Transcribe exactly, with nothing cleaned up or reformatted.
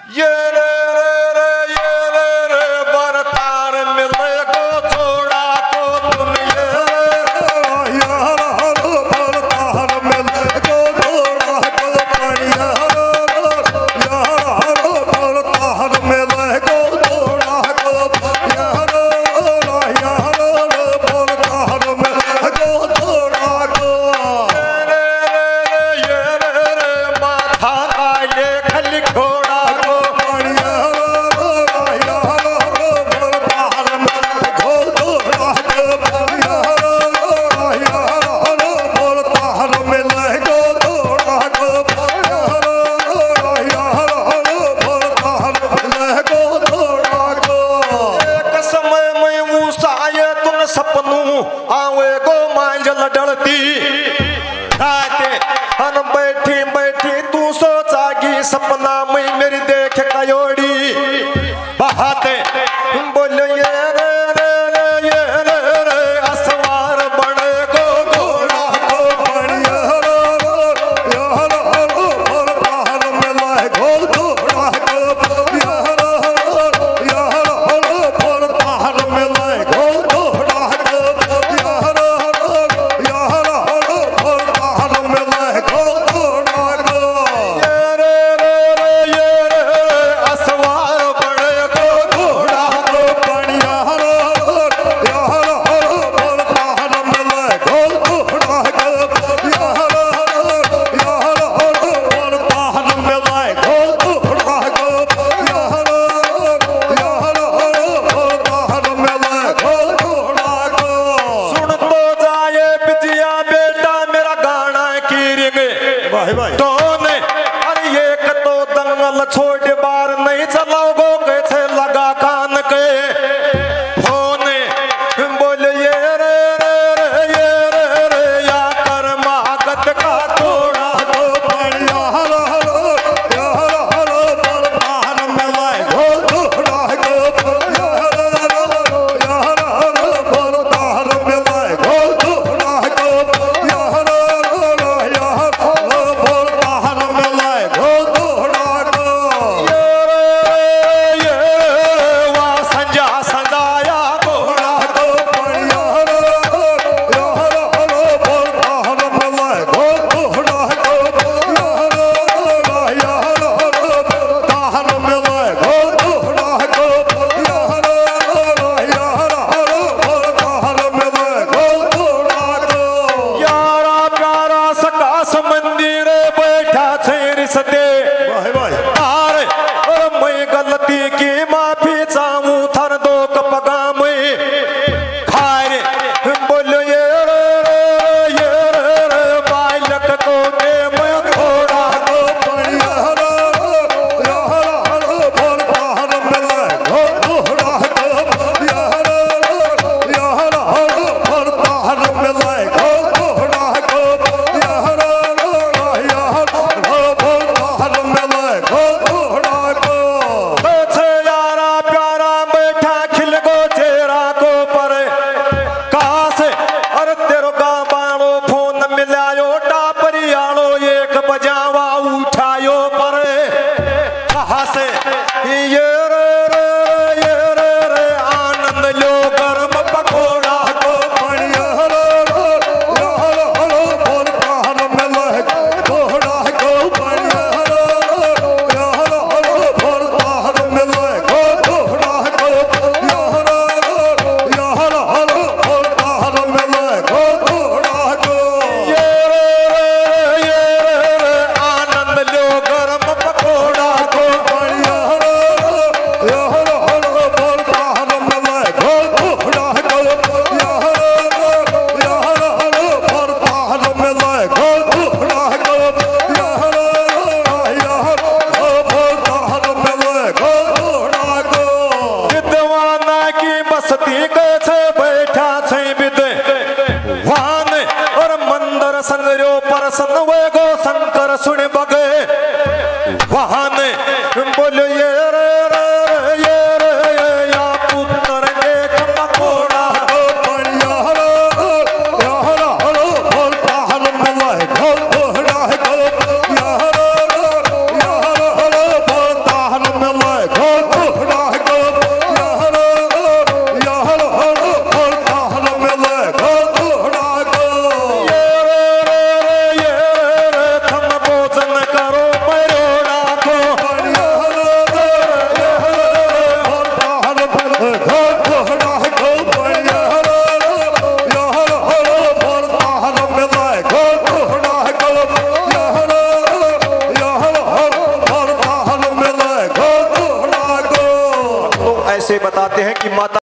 ये रे रे रे ये रे रे बरतार मिले को छोड़ा को तुम ये यार बरतार मिले को छोड़ा को बढ़िया यार बरतार मिले को छोड़ा को यार यार बरतार मिले को छोड़ा को रे रे रे ये रे रे माथा का लेख लिखोड़ा को बढ़िया यार बरतार मिले को छोड़ा को बढ़िया यार बरतार मिले को छोड़ा को यार यार बरतार मिले को छोड़ा को एक समय में मूसाए तुम सपनू आवे गो मांझल डलती राते हन बैठी बैठी तू सोचागी सपना में मेरी देख कयोड़ी बहाते बोले ये रे रे रे ये रे रे असवार बड़े को घोड़ा को बढ़िया यार बरतार मिले को छोड़ा को यार यार बरतार मिले को छोड़ा को यार यार बरतार मिले को छोड़ा को ये रे रे रे ये रे रे असवार बड़े को घोड़ा को बढ़िया यार बरतार मिले को छोड़ा को यार यार बरतार मिले को छोड़ा को यार यार बरतार मिले को छोड़ा को सुन तो जाए बिजिया बेटा मेरा गाना की रिंग भाई भाई तो ने अरे एक तो दंगल छोड़ बार नहीं चलाओगो कैसे लगा कान के होने बोले ये रे रे रे ये रे रे या कर मागत का तोड़ा को बढ़िया यार बरतार मिले को छोड़ा को यार यार बरतार मिले को छोड़ा को यार यार बरतार मिले को छोड़ा को ये रे ये वा संजा संजाया घोड़ा को बढ़िया यार बरतार मिले को छोड़ा को यार यार बरतार मिले को छोड़ा को यार यार बरतार मिले को छोड़ा को यारा प्यारा सकास मंदिर बैठा छे रिश्ते भाई भाई तार और मैं गलती की माफी चाहूं थर दो कपगा में खारे बोलो ये रे रे ये रे रे बालक को दे मैं घोड़ा को बढ़िया यार बरतार मिले को छोड़ा को यार यार बरतार मिले को छोड़ा को यार यार बरतार मिले को छोड़ा को छे यारा प्यारा बैठा खिल गो चेहरा को पर कहा से अरे तेरो गाबाणो फोन मिलायो टापरियाणो एक बजावा उठायो पर कहा से ये रे रे ये रे रे आनंद लो गर्म पकोड़ा को बढ़िया यार बरतार मिले को छोड़ा को बढ़िया यार बरतार मिले को छोड़ा को यार यार बरतार मिले को छोड़ा को ये रे रे ये रे रे आनंद लो गर्म पकोड़ा को बढ़िया बताते हैं कि माता